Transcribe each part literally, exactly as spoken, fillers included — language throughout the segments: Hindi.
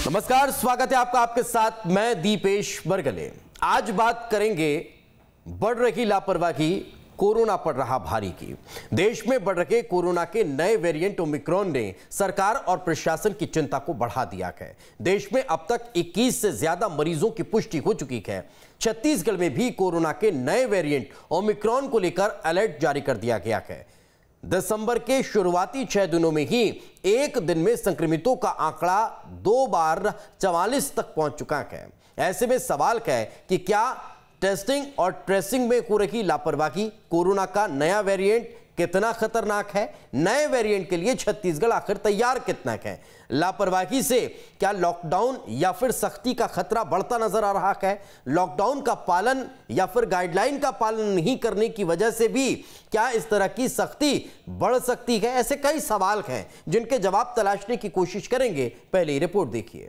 नमस्कार, स्वागत है आपका। आपके साथ मैं दीपेश बरगले। आज बात करेंगे बढ़ रही लापरवाही, कोरोना पड़ रहा भारी की। देश में बढ़ रहे कोरोना के नए वेरिएंट ओमिक्रॉन ने सरकार और प्रशासन की चिंता को बढ़ा दिया है। देश में अब तक इक्कीस से ज्यादा मरीजों की पुष्टि हो चुकी है। छत्तीसगढ़ में भी कोरोना के नए वेरिएंट ओमिक्रॉन को लेकर अलर्ट जारी कर दिया गया है। दिसंबर के शुरुआती छह दिनों में ही एक दिन में संक्रमितों का आंकड़ा दो बार चवालीस तक पहुंच चुका है। ऐसे में सवाल है कि क्या टेस्टिंग और ट्रेसिंग में हो रही लापरवाही, कोरोना का नया वेरिएंट कितना खतरनाक है? नए वेरिएंट के लिए छत्तीसगढ़ आखिर तैयार कितना है? लापरवाही से क्या लॉकडाउन या फिर सख्ती का खतरा बढ़ता नजर आ रहा है? लॉकडाउन का पालन या फिर गाइडलाइन का पालन नहीं करने की वजह से भी क्या इस तरह की सख्ती बढ़ सकती है? ऐसे कई सवाल हैं जिनके जवाब तलाशने की कोशिश करेंगे। पहले ही रिपोर्ट देखिए।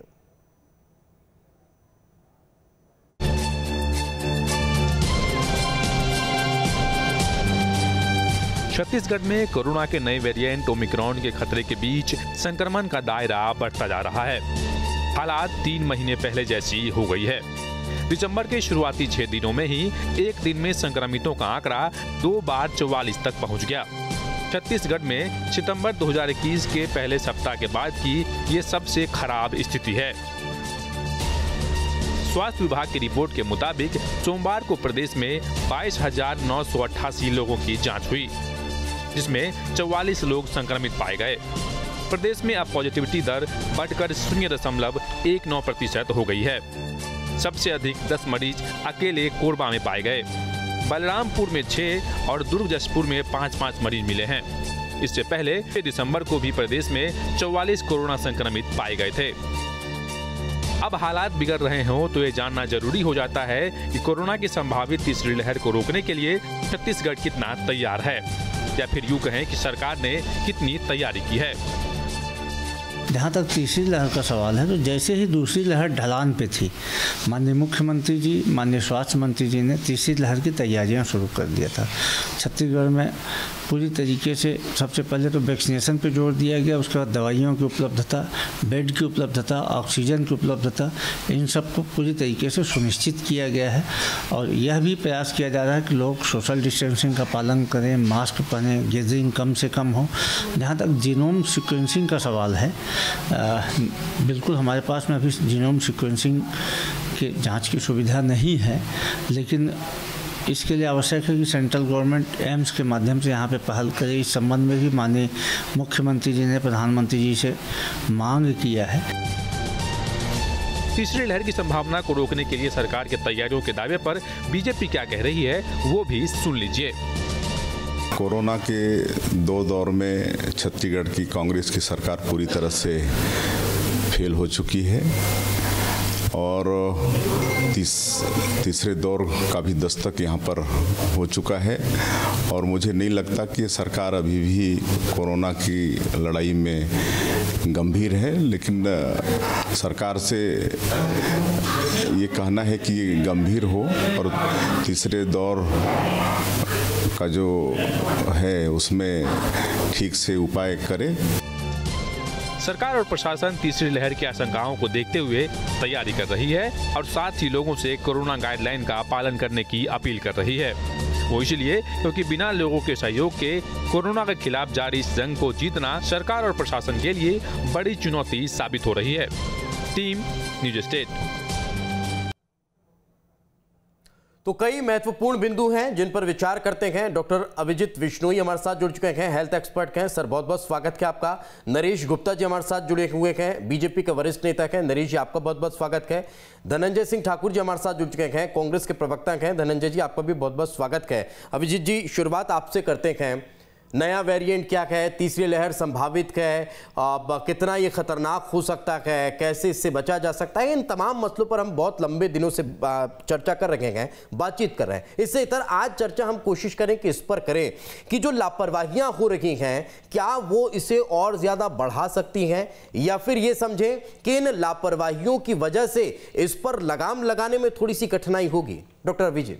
छत्तीसगढ़ में कोरोना के नए वेरिएंट ओमिक्रॉन के खतरे के बीच संक्रमण का दायरा बढ़ता जा रहा है। हालात तीन महीने पहले जैसी हो गई है। दिसंबर के शुरुआती छह दिनों में ही एक दिन में संक्रमितों का आंकड़ा दो बार चौवालीस तक पहुंच गया। छत्तीसगढ़ में सितंबर दो हज़ार इक्कीस के पहले सप्ताह के बाद की ये सबसे खराब स्थिति है। स्वास्थ्य विभाग की रिपोर्ट के मुताबिक सोमवार को प्रदेश में बाईस हजार नौ सौ अट्ठासी लोगों की जांच हुई, जिसमें चौवालीस लोग संक्रमित पाए गए। प्रदेश में अब पॉजिटिविटी दर बढ़कर शून्य दशमलव एक नौ प्रतिशत हो गई है। सबसे अधिक दस मरीज अकेले कोरबा में पाए गए। बलरामपुर में छह और दुर्ग जशपुर में पाँच पाँच मरीज मिले हैं। इससे पहले दिसंबर को भी प्रदेश में चौवालीस कोरोना संक्रमित पाए गए थे। अब हालात बिगड़ रहे हों तो ये जानना जरूरी हो जाता है कि कोरोना की संभावित तीसरी लहर को रोकने के लिए छत्तीसगढ़ कितना तैयार है, या फिर यूं कहें कि सरकार ने कितनी तैयारी की है। जहाँ तक तीसरी लहर का सवाल है, तो जैसे ही दूसरी लहर ढलान पे थी, माननीय मुख्यमंत्री जी, माननीय स्वास्थ्य मंत्री जी ने तीसरी लहर की तैयारियां शुरू कर दिया था। छत्तीसगढ़ में पूरी तरीके से सबसे पहले तो वैक्सीनेशन पे जोर दिया गया, उसके बाद दवाइयों की उपलब्धता, बेड की उपलब्धता, ऑक्सीजन की उपलब्धता, इन सब को पूरी तरीके से सुनिश्चित किया गया है। और यह भी प्रयास किया जा रहा है कि लोग सोशल डिस्टेंसिंग का पालन करें, मास्क पहनें, गैदरिंग कम से कम हो। जहाँ तक जीनोम सीक्वेंसिंग का सवाल है, आ, बिल्कुल हमारे पास में अभी जीनोम सीक्वेंसिंग के जाँच की सुविधा नहीं है, लेकिन इसके लिए आवश्यक है कि सेंट्रल गवर्नमेंट एम्स के माध्यम से यहाँ पे पहल करे। इस संबंध में भी माननीय मुख्यमंत्री जी ने प्रधानमंत्री जी से मांग किया है। तीसरी लहर की संभावना को रोकने के लिए सरकार की तैयारियों के दावे पर बीजेपी क्या कह रही है, वो भी सुन लीजिए। कोरोना के दो दौर में छत्तीसगढ़ की कांग्रेस की सरकार पूरी तरह से फेल हो चुकी है और तीस तीसरे दौर का भी दस्तक यहाँ पर हो चुका है। और मुझे नहीं लगता कि सरकार अभी भी कोरोना की लड़ाई में गंभीर है, लेकिन सरकार से ये कहना है कि ये गंभीर हो और तीसरे दौर का जो है उसमें ठीक से उपाय करे। सरकार और प्रशासन तीसरी लहर की आशंकाओं को देखते हुए तैयारी कर रही है और साथ ही लोगों से कोरोना गाइडलाइन का पालन करने की अपील कर रही है। वो इसलिए क्योंकि बिना लोगों के सहयोग के कोरोना के खिलाफ जारी इस जंग को जीतना सरकार और प्रशासन के लिए बड़ी चुनौती साबित हो रही है। Team news state. तो कई महत्वपूर्ण बिंदु हैं जिन पर विचार करते हैं। डॉक्टर अभिजीत विश्नोई हमारे साथ जुड़ चुके हैं, हेल्थ एक्सपर्ट हैं। सर बहुत बहुत स्वागत है आपका। नरेश गुप्ता जी हमारे साथ जुड़े हुए हैं, बीजेपी के वरिष्ठ नेता हैं। नरेश जी आपका बहुत बहुत स्वागत है। धनंजय सिंह ठाकुर जी हमारे साथ जुड़ चुके हैं, कांग्रेस के प्रवक्ता हैं। धनंजय जी आपका भी बहुत बहुत स्वागत है। अभिजीत जी शुरुआत आपसे करते हैं। नया वेरिएंट क्या है, तीसरी लहर संभावित है, अब कितना ये खतरनाक हो सकता है, कैसे इससे बचा जा सकता है, इन तमाम मसलों पर हम बहुत लंबे दिनों से चर्चा कर रहे हैं, बातचीत कर रहे हैं। इससे इतर आज चर्चा हम कोशिश करें कि इस पर करें कि जो लापरवाहियां हो रही हैं क्या वो इसे और ज्यादा बढ़ा सकती हैं, या फिर ये समझें कि इन लापरवाहियों की वजह से इस पर लगाम लगाने में थोड़ी सी कठिनाई होगी। डॉक्टर अभिजीत।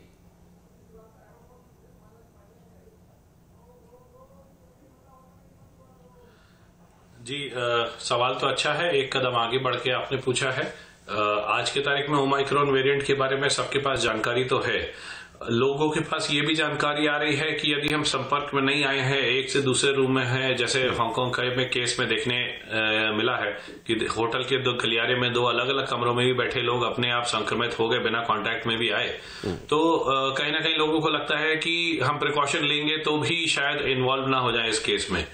जी आ, सवाल तो अच्छा है, एक कदम आगे बढ़ के आपने पूछा है। आ, आज के तारीख में ओमाइक्रॉन वेरिएंट के बारे में सबके पास जानकारी तो है। लोगों के पास ये भी जानकारी आ रही है कि यदि हम संपर्क में नहीं आए हैं, एक से दूसरे रूम में हैं, जैसे हांगकांग के में केस में देखने आ, मिला है कि होटल के दो गलियारे में दो अलग अलग कमरों में भी बैठे लोग अपने आप संक्रमित हो गए, बिना कांटेक्ट में भी आए। तो आ, कहीं ना कहीं लोगों को लगता है कि हम प्रिकॉशन लेंगे तो भी शायद इन्वॉल्व ना हो जाए इस केस में।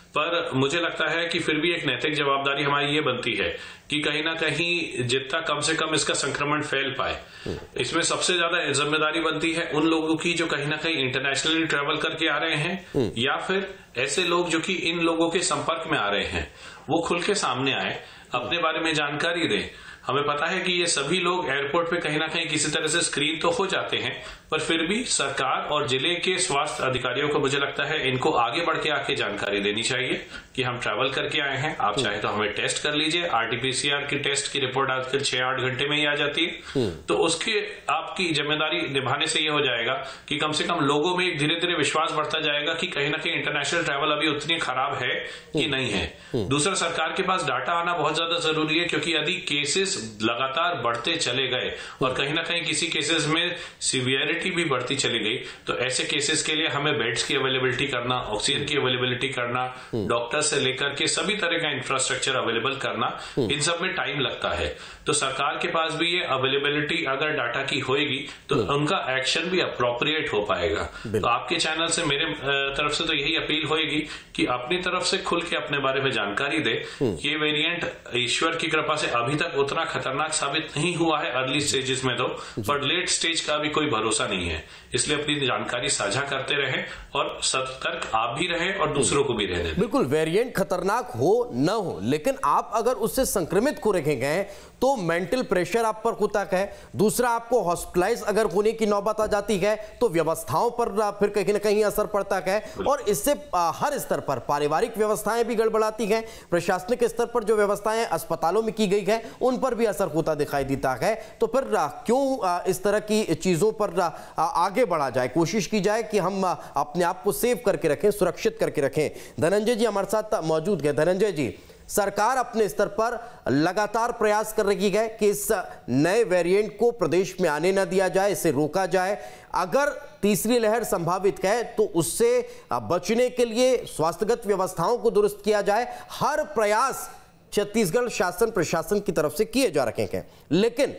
पर मुझे लगता है कि फिर भी एक नैतिक जवाबदारी हमारी ये बनती है कि कहीं ना कहीं जितना कम से कम इसका संक्रमण फैल पाए, इसमें सबसे ज्यादा जिम्मेदारी बनती है उन लोगों की जो कहीं ना कहीं इंटरनेशनली ट्रेवल करके आ रहे हैं, या फिर ऐसे लोग जो कि इन लोगों के संपर्क में आ रहे हैं, वो खुल के सामने आए, अपने बारे में जानकारी दें। हमें पता है कि ये सभी लोग एयरपोर्ट पे कहीं ना कहीं किसी तरह से स्क्रीन तो हो जाते हैं, पर फिर भी सरकार और जिले के स्वास्थ्य अधिकारियों को मुझे लगता है इनको आगे बढ़ के आके जानकारी देनी चाहिए कि हम ट्रैवल करके आए हैं, आप चाहे तो हमें टेस्ट कर लीजिए। आरटीपीसीआर की टेस्ट की रिपोर्ट आजकल छह आठ घंटे में ही आ जाती है, तो उसके आपकी जिम्मेदारी निभाने से ये हो जाएगा कि कम से कम लोगों में एक धीरे धीरे विश्वास बढ़ता जाएगा कि कहीं ना कहीं इंटरनेशनल ट्रैवल अभी उतनी खराब है कि नहीं है। दूसरा, सरकार के पास डाटा आना बहुत ज्यादा जरूरी है, क्योंकि यदि केसेस लगातार बढ़ते चले गए और कहीं ना कहीं किसी केसेस में सीवियरिटी भी बढ़ती चली गई, तो ऐसे केसेस के लिए हमें बेड्स की अवेलेबिलिटी करना, ऑक्सीजन की अवेलेबिलिटी करना, डॉक्टर से लेकर के सभी तरह का इंफ्रास्ट्रक्चर अवेलेबल करना, इन सब में टाइम लगता है। तो सरकार के पास भी ये अवेलेबिलिटी अगर डाटा की होएगी तो उनका एक्शन भी अप्रोप्रिएट हो पाएगा। तो आपके चैनल से मेरे तरफ से तो यही अपील होएगी कि अपनी तरफ से खुल के अपने बारे में जानकारी दे। ये वेरिएंट ईश्वर की कृपा से अभी तक उतना खतरनाक साबित नहीं हुआ है अर्ली स्टेजेस में, तो पर लेट स्टेज का भी कोई भरोसा नहीं है, इसलिए अपनी जानकारी साझा करते रहें और सतर्क आप भी रहें और दूसरों को भी रहने दें। बिल्कुल, वेरिएंट खतरनाक हो न हो, लेकिन आप अगर उससे संक्रमित को रखे गए तो मेंटल प्रेशर आप पर होता है। दूसरा, आपको हॉस्पिटलाइज अगर होने की नौबत आ जाती है तो व्यवस्थाओं पर फिर कहीं ना कहीं असर पड़ता है, और इससे हर स्तर पर पारिवारिक व्यवस्थाएं भी गड़बड़ाती हैं, प्रशासनिक स्तर पर जो व्यवस्थाएं अस्पतालों में की गई है उन पर भी असर होता दिखाई देता है। तो फिर क्यों इस तरह की चीजों पर आगे बढ़ा जाए, कोशिश की जाए कि हम अपने आप को सेव करके रखें, सुरक्षित करके रखें। धनंजय जी हमारे साथ मौजूद है। धनंजय जी, सरकार अपने स्तर पर लगातार प्रयास कर रही है कि इस नए वेरिएंट को प्रदेश में आने न दिया जाए, इसे रोका जाए। अगर तीसरी लहर संभावित है तो उससे बचने के लिए स्वास्थ्यगत व्यवस्थाओं को दुरुस्त किया जाए। हर प्रयास छत्तीसगढ़ शासन प्रशासन की तरफ से किए जा रहे हैं, लेकिन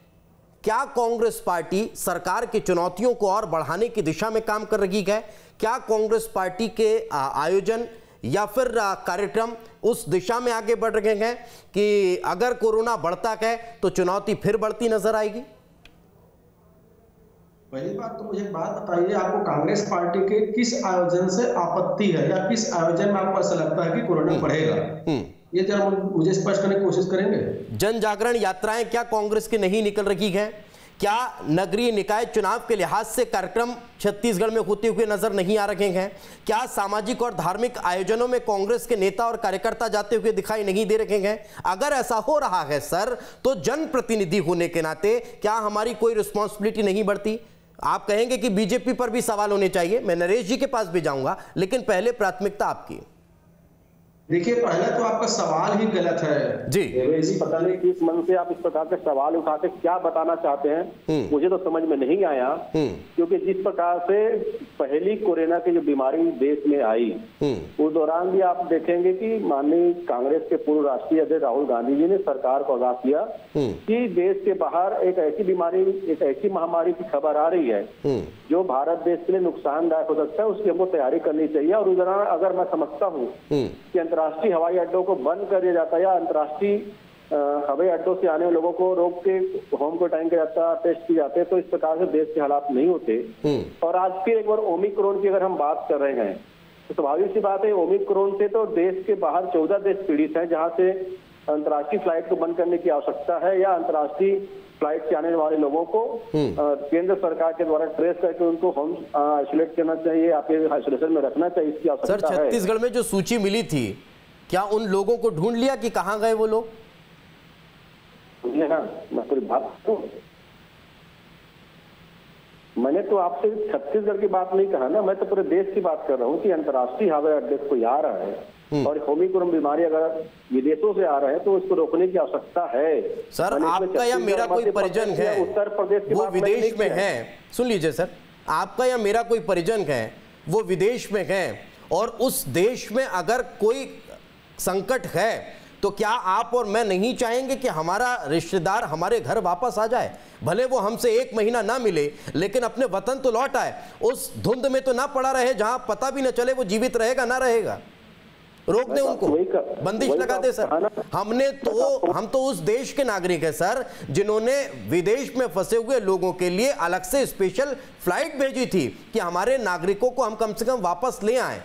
क्या कांग्रेस पार्टी सरकार की चुनौतियों को और बढ़ाने की दिशा में काम कर रही है? क्या कांग्रेस पार्टी के आयोजन या फिर कार्यक्रम उस दिशा में आगे बढ़ रहे हैं कि अगर कोरोना बढ़ता है तो चुनौती फिर बढ़ती नजर आएगी? पहली बात तो मुझे बात बताइए, आपको कांग्रेस पार्टी के किस आयोजन से आपत्ति है, या किस आयोजन में आपको ऐसा लगता है कि कोरोना बढ़ेगा? ये जरा मुझे स्पष्ट करने की कोशिश करेंगे। जन जागरण यात्राएं क्या कांग्रेस की नहीं निकल रही है? क्या नगरीय निकाय चुनाव के लिहाज से कार्यक्रम छत्तीसगढ़ में होते हुए नजर नहीं आ रहे हैं? क्या सामाजिक और धार्मिक आयोजनों में कांग्रेस के नेता और कार्यकर्ता जाते हुए दिखाई नहीं दे रहे हैं? अगर ऐसा हो रहा है सर, तो जनप्रतिनिधि होने के नाते क्या हमारी कोई रिस्पॉन्सिबिलिटी नहीं बढ़ती? आप कहेंगे कि बीजेपी पर भी सवाल होने चाहिए, मैं नरेश जी के पास भी जाऊंगा, लेकिन पहले प्राथमिकता आपकी। देखिए, पहले तो आपका सवाल ही गलत है जी। जी, पता नहीं किस मन से आप इस प्रकार के सवाल उठाते क्या बताना चाहते हैं, मुझे तो समझ में नहीं आया। क्योंकि जिस प्रकार से पहली कोरोना की जो बीमारी देश में आई, उस दौरान भी आप देखेंगे कि माननीय कांग्रेस के पूर्व राष्ट्रीय अध्यक्ष राहुल गांधी जी ने सरकार को आगाह किया कि देश के बाहर एक ऐसी बीमारी, एक ऐसी महामारी की खबर आ रही है जो भारत देश के लिए नुकसानदायक हो सकता है, उसकी हमको तैयारी करनी चाहिए। और उस दौरान अगर मैं समझता हूँ कि अंतर्राष्ट्रीय हवाई अड्डों को बंद कर दिया जाता है या अंतर्राष्ट्रीय हवाई अड्डों से आने वाले लोगों को रोक के होम क्वारंटाइन किया जाता, टेस्ट किए जाते, तो इस प्रकार से देश के हालात नहीं होते। और आज फिर एक बार ओमिक्रॉन की अगर हम बात कर रहे हैं तो स्वाभाविक सी बात है, ओमिक्रॉन से तो देश के बाहर चौदह देश पीड़ित हैं, जहां से अंतर्राष्ट्रीय फ्लाइट को बंद करने की आवश्यकता है या अंतर्राष्ट्रीय फ्लाइट से आने वाले लोगों को केंद्र सरकार के द्वारा ट्रेस करके उनको होम आइसोलेट करना चाहिए, आपके आइसोलेशन में रखना चाहिए, इसकी आवश्यकता है। सर, छत्तीसगढ़ में जो सूची मिली थी, क्या उन लोगों को ढूंढ लिया कि कहां गए वो लोग? ना, मैं पूरी बात तो मैंने तो आपसे छत्तीसगढ़ की बात नहीं कहा ना, मैं तो पूरे देश की बात कर रहा हूँ कि अंतर्राष्ट्रीय हवाई अड्डे कोई आ रहा है और ओमिक्रॉन बीमारी अगर विदेशों से आ रहे हैं तो इसको रोकने की आवश्यकता है। सर आपका या मेरा कोई परिजन है उत्तर प्रदेश वो विदेश में है, सुन लीजिए सर, आपका या मेरा कोई परिजन है वो विदेश में है और उस देश में अगर कोई संकट है तो क्या आप और मैं नहीं चाहेंगे कि हमारा रिश्तेदार हमारे घर वापस आ जाए? भले वो हमसे एक महीना ना मिले लेकिन अपने वतन तो लौट आए, उस धुंध में तो ना पड़ा रहे जहां पता भी न चले वो जीवित रहेगा ना रहेगा। रोक दे उनको, बंदिश लगा दे सर। हमने तो हम तो उस देश के नागरिक हैं सर जिन्होंने विदेश में फंसे हुए लोगों के लिए अलग से स्पेशल फ्लाइट भेजी थी कि हमारे नागरिकों को हम कम से कम वापस ले आए,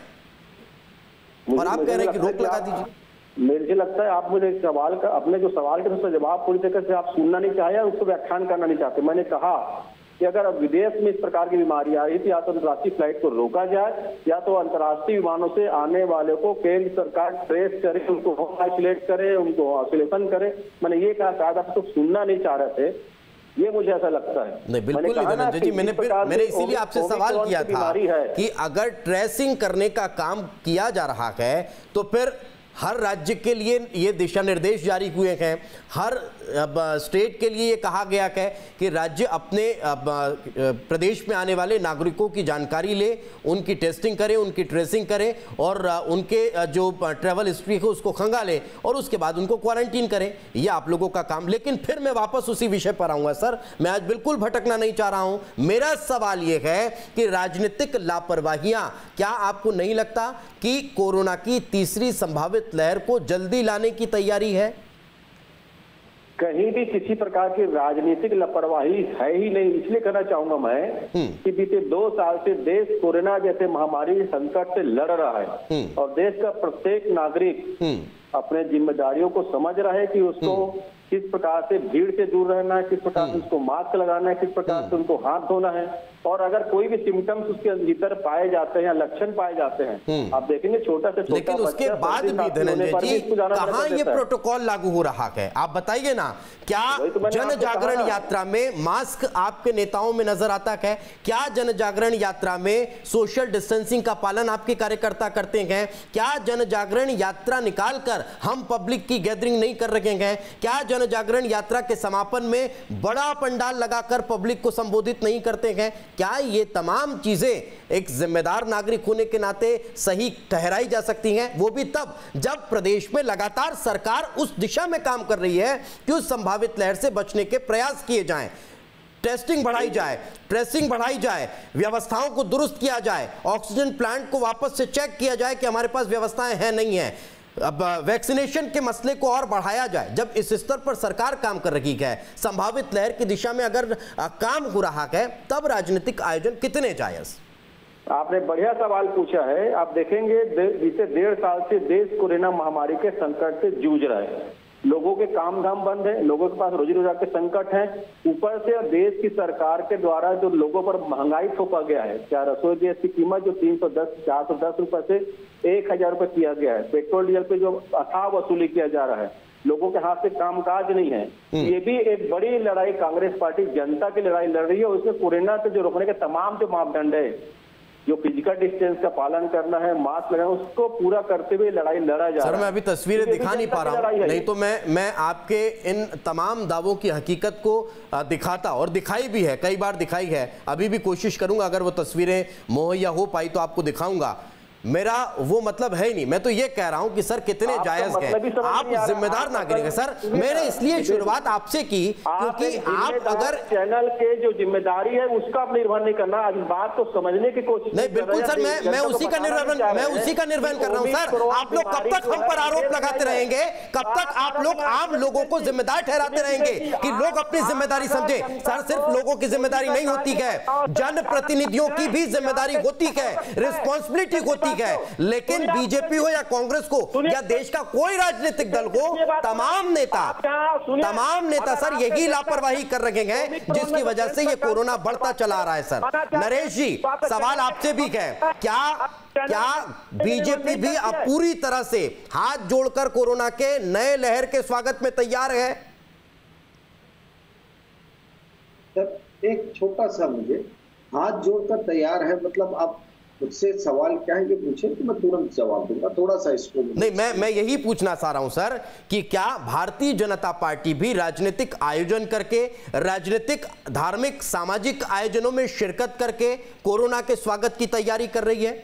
और आप कह रहे हैं कि रोक लगा दीजिए। मुझे लगता है आप मुझे सवाल का अपने जो सवाल के उसका जवाब पूरी तरीके से आप सुनना नहीं चाहे, उसको व्याख्यान करना नहीं चाहते। मैंने कहा कि अगर विदेश में इस प्रकार की बीमारी आ रही थी या तो अंतर्राष्ट्रीय फ्लाइट को रोका जाए या तो अंतर्राष्ट्रीय विमानों से आने वाले को केंद्र सरकार ट्रेस करे, उनको होम आइसोलेट करे, उनको आइसोलेशन करे। मैंने ये कहा, शायद आप तो सुनना नहीं चाह रहे थे, ये मुझे ऐसा लगता है। नहीं बिल्कुल नहीं धनंजय जी, मैंने फिर मैंने इसीलिए आपसे सवाल किया था कि अगर ट्रेसिंग करने का काम किया जा रहा है तो फिर हर राज्य के लिए ये दिशा निर्देश जारी हुए हैं, हर स्टेट के लिए ये कहा गया है कि राज्य अपने प्रदेश में आने वाले नागरिकों की जानकारी ले, उनकी टेस्टिंग करे, उनकी ट्रेसिंग करे और उनके जो ट्रैवल हिस्ट्री है उसको खंगाले और उसके बाद उनको क्वारंटीन करें। ये आप लोगों का काम। लेकिन फिर मैं वापस उसी विषय पर आऊँगा सर, मैं आज बिल्कुल भटकना नहीं चाह रहा हूँ। मेरा सवाल ये है कि राजनीतिक लापरवाहियाँ, क्या आपको नहीं लगता कि कोरोना की तीसरी संभावित लहर को जल्दी लाने की तैयारी है? कहीं भी किसी प्रकार की राजनीतिक लापरवाही है ही नहीं। इसलिए कहना चाहूंगा मैं कि बीते दो साल से देश कोरोना जैसे महामारी संकट से लड़ रहा है और देश का प्रत्येक नागरिक अपने जिम्मेदारियों को समझ रहा है कि उसको किस प्रकार से भीड़ से दूर रहना है, किस प्रकार से उसको मास्क लगाना है, किस प्रकार से उनको हाथ धोना है। और अगर कोई भी सिम्टम्स उसके भीतर पाए जाते हैं या लक्षण पाए जाते हैं, आप देखेंगे छोटा से छोटा, लेकिन उसके बाद भी धनंजय जी कहाँ ये प्रोटोकॉल लागू हो रहा है? आप बताइए ना, क्या जन जागरण यात्रा में मास्क आपके नेताओं में नजर आता है? क्या जन जागरण यात्रा में सोशल डिस्टेंसिंग का पालन आपके कार्यकर्ता करते हैं? क्या जन जागरण यात्रा निकालकर हम पब्लिक की गैदरिंग नहीं कर रहे हैं? क्या जन जागरण यात्रा के समापन में बड़ा पंडाल लगाकर पब्लिक को संबोधित नहीं करते हैं? क्या ये तमाम चीजें एक जिम्मेदार नागरिक होने के नाते सही ठहराई जा सकती हैं? वो भी तब जब प्रदेश में लगातार सरकार उस दिशा में काम कर रही है कि उस संभावित लहर से बचने के प्रयास किए जाएं, टेस्टिंग बढ़ाई जाए, ट्रेसिंग बढ़ाई जाए, व्यवस्थाओं को दुरुस्त किया जाए, ऑक्सीजन प्लांट को वापस से चेक किया जाए कि हमारे पास व्यवस्थाएं हैं नहीं है, अब वैक्सीनेशन के मसले को और बढ़ाया जाए। जब इस स्तर पर सरकार काम कर रही है, संभावित लहर की दिशा में अगर काम हो रहा है, तब राजनीतिक आयोजन कितने जायज? आपने बढ़िया सवाल पूछा है। आप देखेंगे बीते डेढ़ साल से देश कोरोना महामारी के संकट से जूझ रहा है। लोगों के काम धाम बंद है, लोगों के पास रोजी रोजगार के संकट है, ऊपर से देश की सरकार के द्वारा जो लोगों पर महंगाई थोपा गया है, क्या रसोई गैस की कीमत जो तीन सौ दस चार सौ दस रुपए से एक हजार रुपए किया गया है, पेट्रोल डीजल पे जो अथाह वसूली किया जा रहा है, लोगों के हाथ से कामकाज नहीं है। ये भी एक बड़ी लड़ाई कांग्रेस पार्टी जनता की लड़ाई लड़ रही है। उसमें कोरोना से जो रोकने के तमाम जो मापदंड है, जो फिजिकल डिस्टेंस का पालन करना है, मास्क लगाना, उसको पूरा करते हुए लड़ाई लड़ा जा रहा है। सर मैं अभी तस्वीरें दिखा नहीं पा रहा हूं, नहीं तो मैं मैं आपके इन तमाम दावों की हकीकत को दिखाता, और दिखाई भी है, कई बार दिखाई है, अभी भी कोशिश करूंगा अगर वो तस्वीरें मुहैया हो पाई तो आपको दिखाऊंगा। मेरा वो मतलब है ही नहीं, मैं तो ये कह रहा हूं कि सर कितने जायज हैं, आप जिम्मेदार नागरिक हैं। सर मैंने इसलिए शुरुआत आपसे की क्योंकि आप अगर चैनल के जो जिम्मेदारी है उसका आप निर्वहन नहीं करना, आज बात को समझने की कोशिश नहीं। बिल्कुल सर, मैं मैं उसी का निर्वहन मैं उसी का निर्वहन कर रहा हूं। सर आप लोग कब तक हम पर आरोप लगाते रहेंगे? कब तक आप लोग आम लोगों को जिम्मेदार ठहराते रहेंगे कि लोग अपनी जिम्मेदारी समझे? सर सिर्फ लोगों की जिम्मेदारी नहीं होती है, जनप्रतिनिधियों की भी जिम्मेदारी होती है, रिस्पॉन्सिबिलिटी होती है। लेकिन बीजेपी हो या कांग्रेस को या देश का कोई राजनीतिक दल हो, तमाम नेता तमाम नेता सर यही लापरवाही कर रहे हैं जिसकी वजह से ये कोरोना बढ़ता चला रहा है। सर नरेश जी सवाल आपसे भी है, क्या क्या बीजेपी भी अब पूरी तरह से हाथ जोड़कर कोरोना के नए लहर के स्वागत में तैयार है? सर एक छोटा सा, मुझे हाथ जोड़कर तैयार है मतलब अब मुझसे सवाल क्या है ये पूछे तो मैं तुरंत जवाब दूंगा, थोड़ा सा इसको नहीं, मैं मैं यही पूछना चाह रहा हूं सर कि क्या भारतीय जनता पार्टी भी राजनीतिक आयोजन करके, राजनीतिक, धार्मिक, सामाजिक आयोजनों में शिरकत करके कोरोना के स्वागत की तैयारी कर रही है?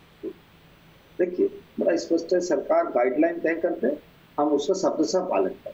देखिए बड़ा स्पष्ट है, सरकार गाइडलाइन तय करते, हम उसका शब्दशः पालन करते।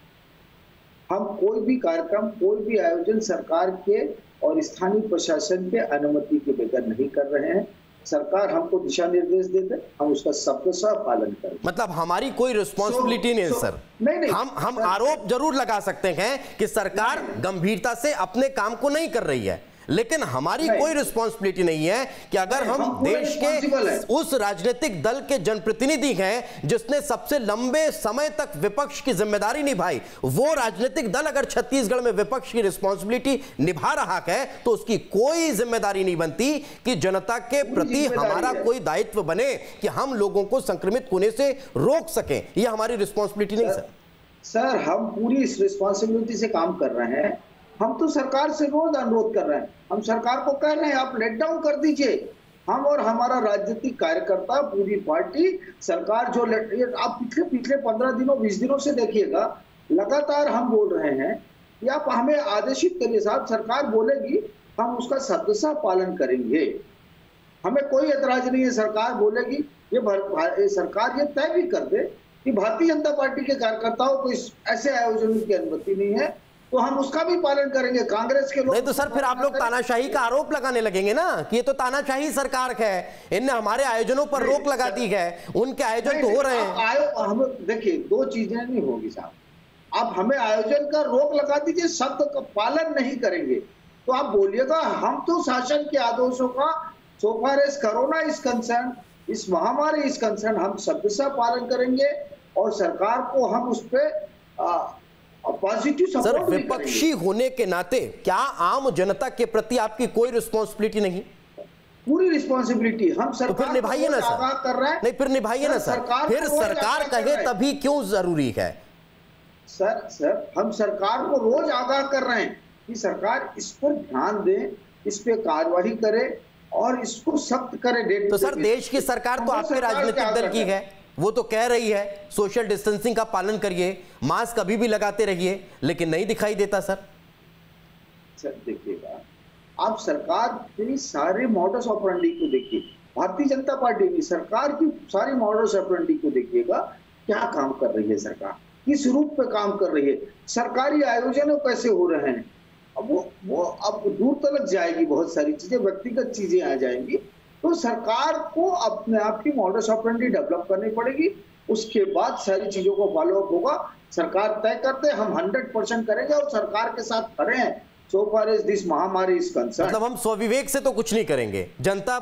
हम कोई भी कार्यक्रम, कोई भी आयोजन सरकार के और स्थानीय प्रशासन के अनुमति के बगैर नहीं कर रहे हैं। सरकार हमको दिशा निर्देश देते, हम उसका शब्दशः पालन करें। मतलब हमारी कोई रिस्पॉन्सिबिलिटी नहीं है सर। नहीं नहीं, हम हम आरोप जरूर लगा सकते हैं कि सरकार गंभीरता से अपने काम को नहीं कर रही है, लेकिन हमारी कोई रिस्पॉन्सिबिलिटी नहीं है कि अगर हम, हम देश के उस राजनीतिक दल के जनप्रतिनिधि हैं जिसने सबसे लंबे समय तक विपक्ष की जिम्मेदारी निभाई, वो राजनीतिक दल अगर छत्तीसगढ़ में विपक्ष की रिस्पॉन्सिबिलिटी निभा रहा है तो उसकी कोई जिम्मेदारी नहीं बनती कि जनता के प्रति हमारा कोई दायित्व बने कि हम लोगों को संक्रमित होने से रोक सकें। यह हमारी रिस्पॉन्सिबिलिटी नहीं सर। सर हम पूरी इस रिस्पॉन्सिबिलिटी से काम कर रहे हैं। हम तो सरकार से रोज अनुरोध कर रहे हैं, हम सरकार को कह रहे हैं आप लेट डाउन कर दीजिए। हम और हमारा राजनीतिक कार्यकर्ता, पूरी पार्टी, सरकार जो लेट, आप पिछले पिछले पंद्रह दिनों बीस दिनों से देखिएगा, लगातार हम बोल रहे हैं कि आप हमें आदेशित करिए साहब, सरकार बोलेगी हम उसका शब्दशः पालन करेंगे। हमें कोई एतराज नहीं है, सरकार बोलेगी, ये, ये सरकार ये तय भी कर दे कि भारतीय जनता पार्टी के कार्यकर्ताओं को इस ऐसे आयोजन की अनुमति नहीं है, तो हम उसका भी पालन करेंगे। कांग्रेस के लोग नहीं तो सर फिर आप लोग तानाशाही का आरोप लगाने लगेंगे ना कि ये तो तानाशाही सरकार है, इनने हमारे आयोजनों पर रोक लगा दी है, उनके आयोजन तो हो रहे हैं। हम देखिए दो चीजें नहीं होगी साहब, आप हमें आयोजन का रोक लगा दीजिए, शब्द का पालन नहीं करेंगे तो आप बोलिएगा हम तो शासन के आदेशों का so far as corona is concern, इस महामारी इज कंसर्न, हम शब्दशः पालन करेंगे और सरकार को हम उस पर पॉजिटिव सर विपक्षी होने के नाते क्या आम जनता के प्रति आपकी कोई रिस्पॉन्सिबिलिटी नहीं? पूरी रिस्पॉन्सिबिलिटी हम सरकार तो फिर निभाइए ना सर। कर रहे हैं नहीं फिर निभाइए ना सर, फिर सरकार कहे तभी क्यों जरूरी है? सर सर हम सरकार को रोज आगाह कर रहे हैं कि सरकार इस पर ध्यान दे, इस पे कार्रवाई करे और इसको सख्त करे। डेट तो सर देश की सरकार तो आपके राजनीतिक दल की है, वो तो कह रही है सोशल डिस्टेंसिंग का पालन करिए, मास्क अभी भी लगाते रहिए, लेकिन नहीं दिखाई देता सर। सर देखिएगा, आप सरकार के सारे मॉडस ऑपरेंडी को देखिए, भारतीय जनता पार्टी की सरकार की सारी मॉडस ऑपरेंडी को देखिएगा, क्या काम कर रही है सरकार, किस रूप पे काम कर रही है, सरकारी आयोजन कैसे हो रहे हैं। अब वो वो अब दूर तक जाएगी, बहुत सारी चीजें, व्यक्तिगत चीजें आ जाएंगी, तो सरकार को अपने आप की मॉडस ऑपरेंडी डेवलप करनी पड़ेगी, उसके बाद सारी चीजों को फॉलो अप होगा। सरकार तय करते, हम हंड्रेड परसेंट करेंगे और सरकार के साथ खड़े हैं सो फार एज दिस महामारी इज कंसर्न। मतलब हम स्वविवेक से तो कुछ नहीं करेंगे, जनता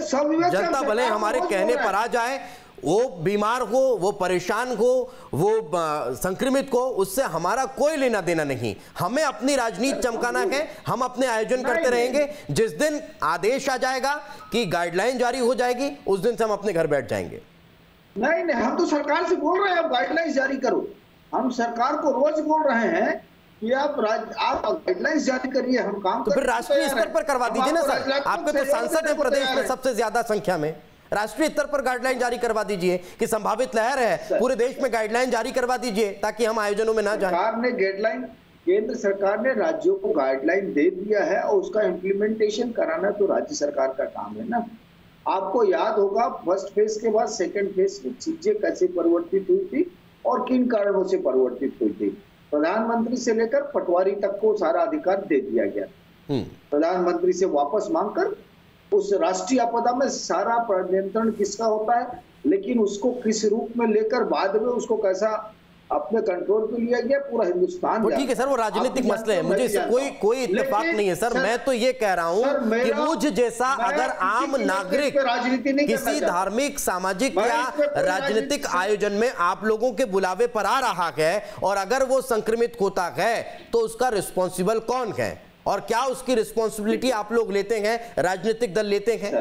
जनता भले हमारे कहने पर आ जाए, वो बीमार हो, वो परेशान हो, वो संक्रमित हो, उससे हमारा कोई लेना देना नहीं। हमें अपनी राजनीति चमकाना है, हम अपने आयोजन करते रहेंगे। जिस दिन आदेश आ जाएगा कि गाइडलाइन जारी हो जाएगी, उस दिन से हम अपने घर बैठ जाएंगे। नहीं नहीं, हम तो सरकार से बोल रहे हैं आप गाइडलाइंस जारी करो। हम सरकार को रोज बोल रहे हैं कि आप आप गाइडलाइंस जारी करिए, हम काम। तो फिर राष्ट्रीय स्तर पर करवा दीजिए ना सर, आपके तो सांसद है प्रदेश में सबसे ज्यादा संख्या में, राष्ट्रीय स्तर पर गाइडलाइन जारी करवा दीजिए कि संभावित लहर है, पूरे देश में गाइडलाइन जारी करवा दीजिए ताकि हम आयोजनों में ना जाएं। सरकार ने गाइडलाइन, केंद्र सरकार ने राज्यों को गाइडलाइन दे दिया है और उसका इम्प्लीमेंटेशन कराना तो राज्य सरकार का काम है ना। आपको याद होगा फर्स्ट फेज के बाद सेकंड फेज में चीजें कैसे परिवर्तित हुई थी और किन कारणों से परिवर्तित हुई थी। प्रधानमंत्री से लेकर पटवारी तक को सारा अधिकार दे दिया गया, प्रधानमंत्री से वापस मांगकर। उस राष्ट्रीय आपदा में सारा नियंत्रण किसका होता है, लेकिन उसको किस रूप में लेकर बाद में उसको कैसा अपने कंट्रोल पे लिया गया, पूरा हिंदुस्तान। ठीक है सर, वो राजनीतिक मसले हैं, मुझे कोई कोई इत्तेफाक नहीं है सर। मैं तो ये कह रहा हूँ कि मुझ जैसा अगर आम नागरिक किसी धार्मिक, सामाजिक या राजनीतिक आयोजन में आप लोगों के बुलावे पर आ रहा है और अगर वो संक्रमित होता है तो उसका रिस्पॉन्सिबल कौन है और क्या उसकी रिस्पॉन्सिबिलिटी आप लोग लेते हैं, राजनीतिक दल लेते हैं?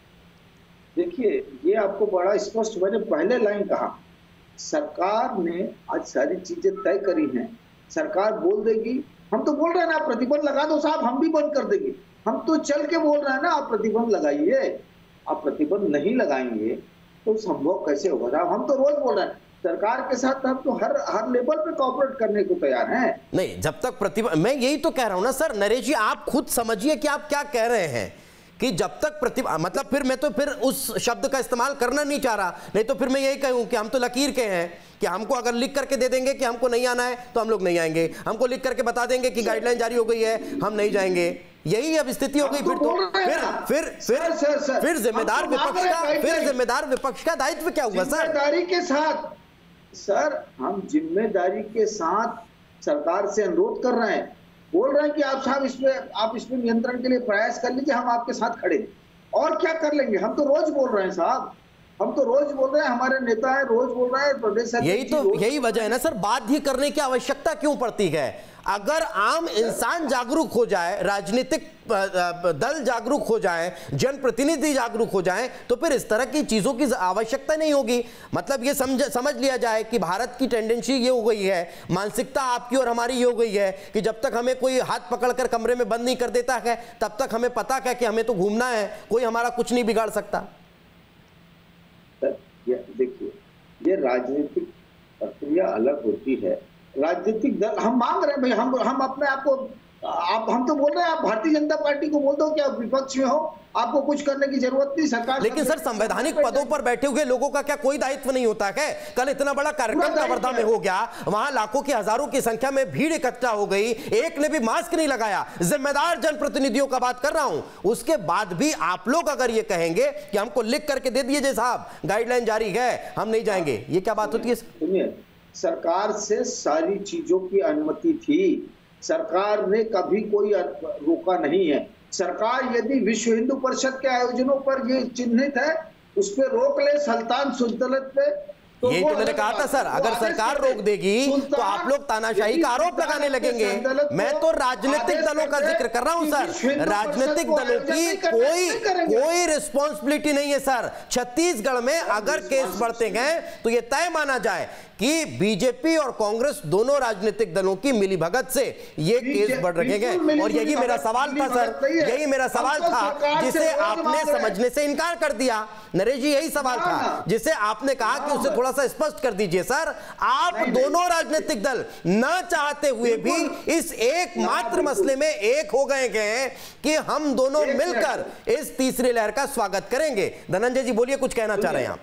देखिए ये आपको बड़ा स्पष्ट, मैंने पहले लाइन कहा, सरकार ने आज सारी चीजें तय करी हैं। सरकार बोल देगी, हम तो बोल रहे हैं ना प्रतिबंध लगा दो साहब, हम भी बंद कर देंगे। हम तो चल के बोल रहे हैं ना आप प्रतिबंध लगाइए, आप प्रतिबंध नहीं लगाएंगे तो संभव कैसे होगा साहब? हम तो रोज बोल रहे हैं सरकार के साथ, हम तो हर हर लेवल पे कोऑपरेट करने को तैयार हैं। नहीं, जब तक प्रतिबंध, मैं यही तो कह रहा हूं ना सर। नरेश जी आप खुद समझिए कि आप क्या कह रहे हैं कि जब तक प्रतिबंध, मतलब फिर मैं तो फिर उस शब्द का इस्तेमाल करना नहीं चाह रहा, नहीं तो फिर मैं यही कहूं कि हम तो लकीर के हैं कि हमको अगर लिख करके दे देंगे कि हमको नहीं आना है तो हम लोग नहीं आएंगे, हमको लिख करके बता देंगे कि गाइडलाइन जारी हो गई है हम नहीं जाएंगे। यही अब स्थिति हो गई। फिर तो फिर फिर फिर सर, सर, फिर जिम्मेदार विपक्ष का फिर जिम्मेदार विपक्ष का दायित्व क्या हुआ सर? जिम्मेदारी के साथ सर, हम जिम्मेदारी के साथ सरकार से अनुरोध कर रहे हैं, बोल रहे हैं कि आप साहब इसमें आप इसमें नियंत्रण के लिए प्रयास कर लीजिए, हम आपके साथ खड़े। और क्या कर लेंगे? हम तो रोज बोल रहे हैं साहब, हम तो रोज बोल रहे हैं, हमारे नेता है रोज बोल रहे हैं, प्रदेश यही तो यही वजह है ना सर, बाध्य करने की आवश्यकता क्यों पड़ती है? अगर आम इंसान जागरूक हो जाए, राजनीतिक दल जागरूक हो जाए, जनप्रतिनिधि जागरूक हो जाए, तो फिर इस तरह की चीजों की आवश्यकता नहीं होगी। मतलब ये समझ समझ लिया जाए कि भारत की टेंडेंसी ये हो गई है, मानसिकता आपकी और हमारी ये हो गई है कि जब तक हमें कोई हाथ पकड़कर कमरे में बंद नहीं कर देता है तब तक हमें पता है कि हमें तो घूमना है, कोई हमारा कुछ नहीं बिगाड़ सकता। देखिए, ये राजनीतिक प्रक्रिया अलग होती है। राजनीतिक दल हम मांग रहे हैं भाई, हम हम अपने आप को आप हम तो बोल रहे हैं आप भारतीय जनता पार्टी को बोल दो कि आप विपक्ष में हो, आपको कुछ करने की जरूरत नहीं सरकार। लेकिन सर संवैधानिक पदों पर बैठे हुए लोगों का क्या कोई दायित्व नहीं होता है? कल इतना बड़ा कार्यक्रम कवर्धा में हो गया, वहां लाखों की हजारों की संख्या में भीड़ इकट्ठा हो गई, एक ने भी मास्क नहीं लगाया, जिम्मेदार जनप्रतिनिधियों का बात कर रहा हूं। उसके बाद भी आप लोग अगर ये कहेंगे कि हमको लिख करके दे दीजिए साहब गाइडलाइन जारी है हम नहीं जाएंगे, ये क्या बात होती है? सुनिए, सरकार से सारी चीजों की अनुमति थी, सरकार ने कभी कोई रोका नहीं है। सरकार यदि विश्व हिंदू परिषद के आयोजनों पर ये चिन्हित है उस पर रोक ले, सुल्तान सुल्तनत पे तो ये तो मैंने कहा था सर, अगर सरकार रोक देगी तो आप लोग तानाशाही का आरोप लगाने लगेंगे। मैं तो राजनीतिक दलों का जिक्र कर रहा हूं सर, राजनीतिक दलों की कोई कोई रिस्पॉन्सिबिलिटी नहीं है सर। छत्तीसगढ़ में अगर केस बढ़ते गए तो ये तय माना जाए कि बीजेपी और कांग्रेस दोनों राजनीतिक दलों की मिलीभगत से ये केस बढ़ रखे गए। और यही मेरा सवाल था सर, यही मेरा सवाल था जिसे आपने समझने से इनकार कर दिया। नरेश जी यही सवाल था जिसे आपने कहा कि उसे थोड़ा सा स्पष्ट कर दीजिए सर। आप दोनों राजनीतिक दल न चाहते हुए भी इस एकमात्र मसले में एक हो गए हैं कि हम दोनों मिलकर इस तीसरी लहर का स्वागत करेंगे। धनंजय जी बोलिए, कुछ कहना चाह रहे हैं आप?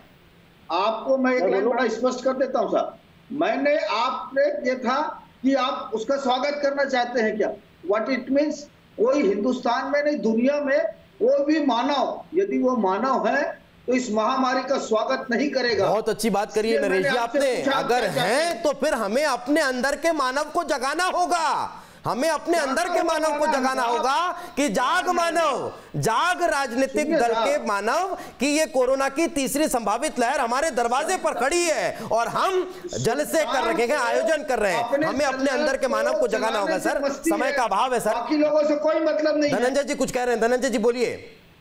आपको मैं एक लाइन बड़ा स्पष्ट कर देता हूं साहब, मैंने आपने ये था कि आप उसका स्वागत करना चाहते हैं क्या? व्हाट इट मीन्स, कोई हिंदुस्तान में नहीं दुनिया में कोई भी मानव यदि वो मानव है तो इस महामारी का स्वागत नहीं करेगा। बहुत अच्छी बात करिए नरेश जी आपने, अगर हैं तो फिर हमें अपने अंदर के मानव को जगाना होगा, हमें अपने अंदर के मानव को जगाना होगा कि जाग मानव, जाग राजनीतिक दल के मानव कि ये कोरोना की तीसरी संभावित लहर हमारे दरवाजे पर खड़ी है और हम जल से कर रखे हैं, आयोजन कर रहे हैं। हमें अपने अंदर के मानव को जगाना होगा सर, समय का अभाव है सर, बाकी लोगों से कोई मतलब नहीं। धनंजय जी कुछ कह रहे हैं, धनंजय जी बोलिए।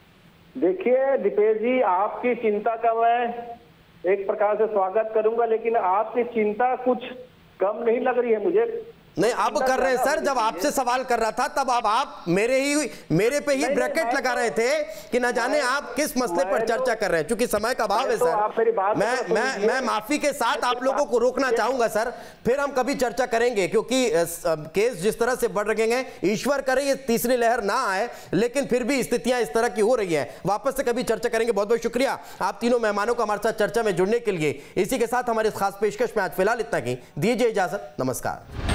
देखिए दीपेश जी, आपकी चिंता का मैं एक प्रकार से स्वागत करूंगा, लेकिन आपकी चिंता कुछ कम नहीं लग रही है मुझे। नहीं अब कर रहे हैं सर, जब आपसे सवाल कर रहा था तब अब आप मेरे ही मेरे पे ही ब्रैकेट लगा रहे थे कि न जाने आप किस मसले पर चर्चा कर रहे हैं। चूंकि समय का अभाव है सर, मैं मैं मैं माफी के साथ आप लोगों को रोकना चाहूंगा सर, फिर हम कभी चर्चा करेंगे क्योंकि केस जिस तरह से बढ़ रहे हैं, ईश्वर करे ये तीसरी लहर ना आए, लेकिन फिर भी स्थितियां इस तरह की हो रही है, वापस से कभी चर्चा करेंगे। बहुत बहुत शुक्रिया आप तीनों मेहमानों का हमारे साथ चर्चा में जुड़ने के लिए। इसी के साथ हमारे खास पेशकश में आज फिलहाल इतना ही, दीजिए इजाजत, नमस्कार।